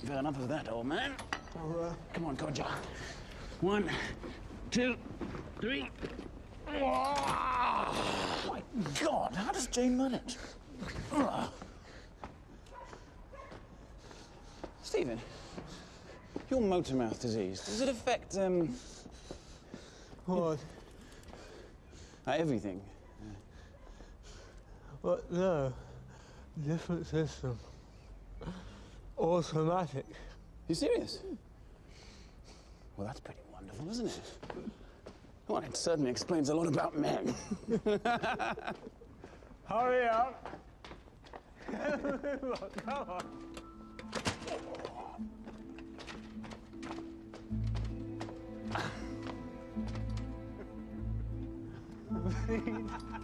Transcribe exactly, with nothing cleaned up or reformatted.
You've had enough of that, old man. Oh, uh... Come on, Kodja. One, two, three. Oh, my God, how does Jane manage? Ugh. Stephen, your motor mouth disease, does it affect, um... What? Uh, everything? What? No. Different system. Automatic. You serious? Well, that's pretty wonderful, isn't it? Well, it certainly explains a lot about men. Hurry up! Come on.